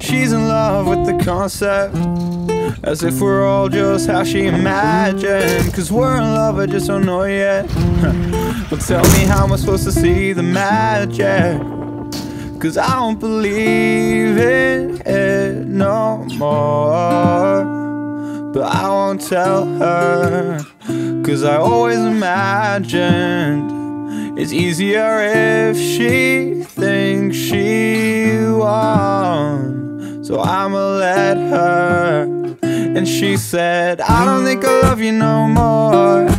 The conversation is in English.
she's in love with the concept, as if we're all just how she imagined. Cause we're in love, I just don't know yet. But tell me, how am I supposed to see the magic? Cause I don't believe in it no more. But I won't tell her, cause I always imagined it's easier if she thinks she won. So I'ma let her. And she said, I don't think I love you no more.